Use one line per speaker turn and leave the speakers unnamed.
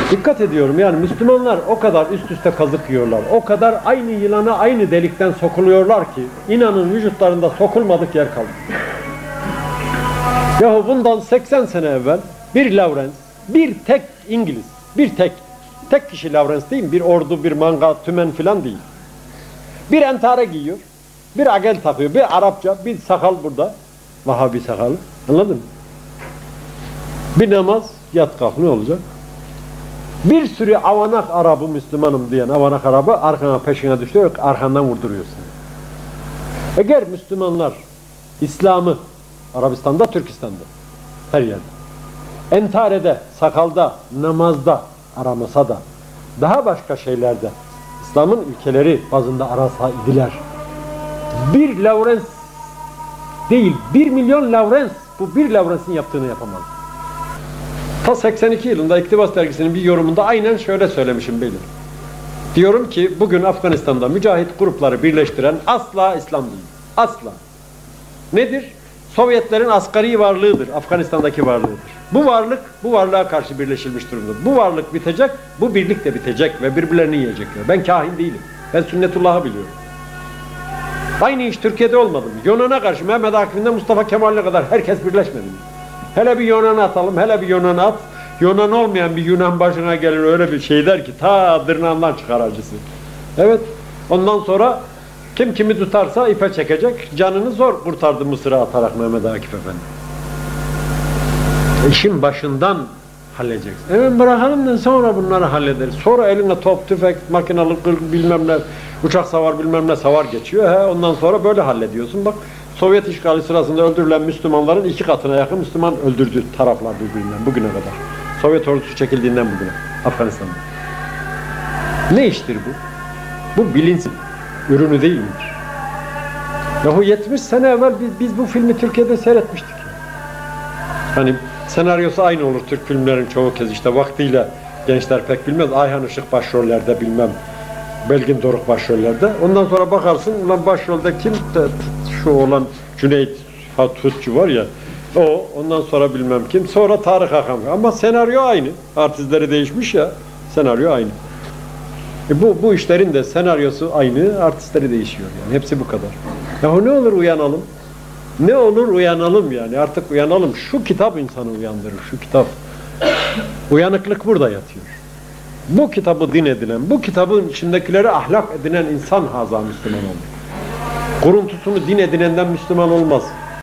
Dikkat ediyorum, yani Müslümanlar o kadar üst üste kazık yiyorlar, o kadar aynı yılana aynı delikten sokuluyorlar ki inanın vücutlarında sokulmadık yer kaldı. Yahu bundan 80 sene evvel bir Lawrence, bir tek İngiliz, tek kişi Lawrence değil mi? Bir ordu, bir manga, tümen filan değil. Bir entare giyiyor, bir agel takıyor, bir Arapça, bir sakal burada, Vahabi sakalı, anladın mı? Bir namaz, yat kalk, ne olacak? Bir sürü avanak Arabı, Müslümanım diyen avanak Arabı arkana peşine düşüyor, arkandan vurduruyor seni. Eğer Müslümanlar İslam'ı Arabistan'da, Türkistan'da, her yerde, entarede, sakalda, namazda aramasa da daha başka şeylerde İslam'ın ilkeleri bazında arasa idiler. Bir Lawrence değil, 1 milyon Lawrence, bu bir Lawrence'in yaptığını yapamaz. Ta 82 yılında İktibas Dergisi'nin bir yorumunda aynen şöyle söylemişim beyler. Diyorum ki bugün Afganistan'da mücahit grupları birleştiren asla İslam değil. Asla. Nedir? Sovyetlerin asgari varlığıdır. Afganistan'daki varlığıdır. Bu varlık, bu varlığa karşı birleşilmiş durumda. Bu varlık bitecek, bu birlik de bitecek ve birbirlerini yiyecekler. Ben kahin değilim. Ben sünnetullah'ı biliyorum. Aynı iş Türkiye'de olmadı mı? Yunan'a karşı Mehmet Akif'inden Mustafa Kemal'e kadar herkes birleşmedi mi? Hele bir Yunan'a atalım, hele bir Yunan'a at. Yunan olmayan bir Yunan başına gelir öyle bir şey der ki ta dırnağından çıkar acısı. Evet, ondan sonra kim kimi tutarsa ipe çekecek. Canını zor kurtardı Mısır'a atarak Mehmet Akif Efendi. İşin başından halledeceksin. Hemen bırakalım da sonra bunları hallederiz. Sonra eline top, tüfek, makinalı bilmem ne, uçak savar bilmem ne savar geçiyor. Ondan sonra böyle hallediyorsun. Bak Sovyet işgali sırasında öldürülen Müslümanların 2 katına yakın Müslüman öldürdü taraflar birbirinden bugüne kadar. Sovyet ordusu çekildiğinden bugüne Afganistan'da. Ne iştir bu? Bu bilinçin ürünü değil midir? Yahu 70 sene evvel biz bu filmi Türkiye'de seyretmiştik. Hani senaryosu aynı olur Türk filmlerin çoğu kez işte vaktiyle gençler pek bilmez. Ayhan Işık başrollerde bilmem Belgin Doruk başrollerde. Ondan sonra bakarsın ulan başrolde kim? Şu olan Cüneyt Fatutçu var ya o, ondan sonra bilmem kim. Sonra Tarık Hakan. Ama senaryo aynı. Artistleri değişmiş ya. Senaryo aynı. Bu işlerin de senaryosu aynı, artistleri değişiyor yani. Hepsi bu kadar. Yahu ne olur uyanalım. Ne olur uyanalım yani. Artık uyanalım. Şu kitap insanı uyandırır. Şu kitap. Uyanıklık burada yatıyor. Bu kitabı din edinen, bu kitabın içindekileri ahlak edinen insan haza Müslüman olur. Kuruntusunu din edinenden Müslüman olmaz.